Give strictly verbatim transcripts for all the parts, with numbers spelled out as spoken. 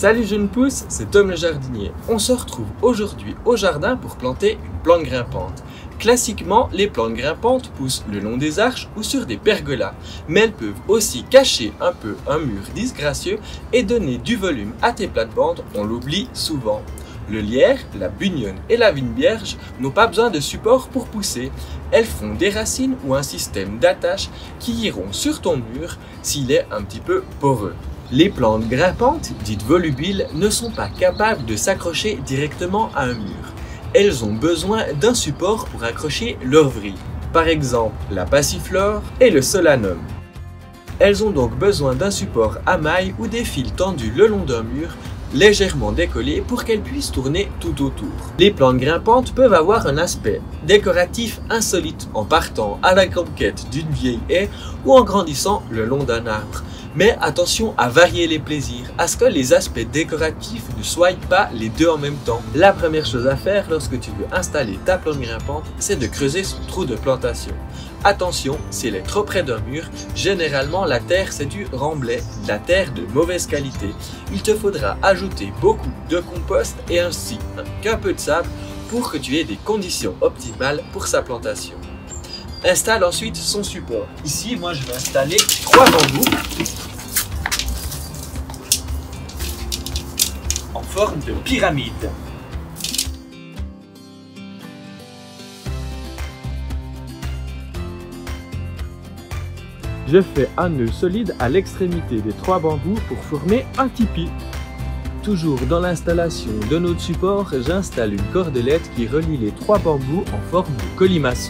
Salut jeunes pousses, c'est Tom le jardinier. On se retrouve aujourd'hui au jardin pour planter une plante grimpante. Classiquement, les plantes grimpantes poussent le long des arches ou sur des pergolas, mais elles peuvent aussi cacher un peu un mur disgracieux et donner du volume à tes plates-bandes, on l'oublie souvent. Le lierre, la bugnonne et la vigne vierge n'ont pas besoin de support pour pousser. Elles font des racines ou un système d'attache qui iront sur ton mur s'il est un petit peu poreux. Les plantes grimpantes, dites volubiles, ne sont pas capables de s'accrocher directement à un mur. Elles ont besoin d'un support pour accrocher leurs vrilles, par exemple la passiflore et le solanum. Elles ont donc besoin d'un support à mailles ou des fils tendus le long d'un mur, légèrement décollés pour qu'elles puissent tourner tout autour. Les plantes grimpantes peuvent avoir un aspect décoratif insolite en partant à la conquête d'une vieille haie ou en grandissant le long d'un arbre. Mais attention à varier les plaisirs, à ce que les aspects décoratifs ne soient pas les deux en même temps. La première chose à faire lorsque tu veux installer ta plante grimpante, c'est de creuser son trou de plantation. Attention, si elle est trop près d'un mur, généralement la terre c'est du remblai, de la terre de mauvaise qualité. Il te faudra ajouter beaucoup de compost et ainsi qu'un peu de sable pour que tu aies des conditions optimales pour sa plantation. Installe ensuite son support. Ici, moi je vais installer trois bambous en forme de pyramide. Je fais un nœud solide à l'extrémité des trois bambous pour former un tipi. Toujours dans l'installation de notre support, j'installe une cordelette qui relie les trois bambous en forme de colimaçon.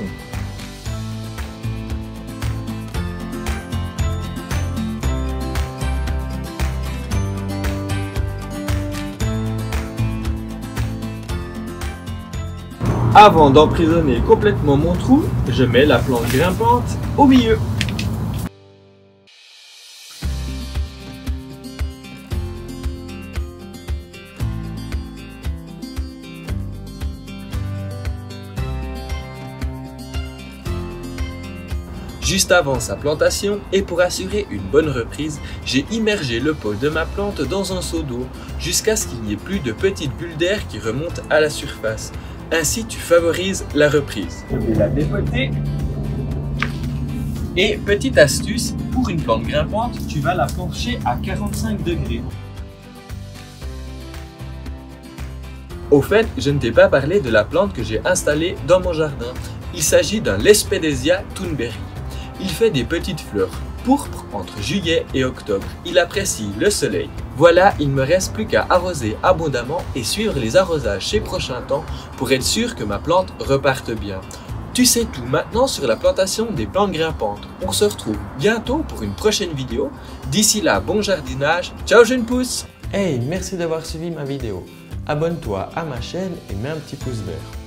Avant d'emprisonner complètement mon trou, je mets la plante grimpante au milieu. Juste avant sa plantation et pour assurer une bonne reprise, j'ai immergé le pot de ma plante dans un seau d'eau jusqu'à ce qu'il n'y ait plus de petites bulles d'air qui remontent à la surface. Ainsi, tu favorises la reprise. Je vais la dépoter. Et petite astuce, pour une plante grimpante, tu vas la pencher à quarante-cinq degrés. Au fait, je ne t'ai pas parlé de la plante que j'ai installée dans mon jardin. Il s'agit d'un Lespedezia Thunberry. Il fait des petites fleurs pourpres entre juillet et octobre. Il apprécie le soleil. Voilà, il ne me reste plus qu'à arroser abondamment et suivre les arrosages ces prochains temps pour être sûr que ma plante reparte bien. Tu sais tout maintenant sur la plantation des plantes grimpantes. On se retrouve bientôt pour une prochaine vidéo. D'ici là, bon jardinage. Ciao jeunes pousses! Hey, merci d'avoir suivi ma vidéo. Abonne-toi à ma chaîne et mets un petit pouce vert.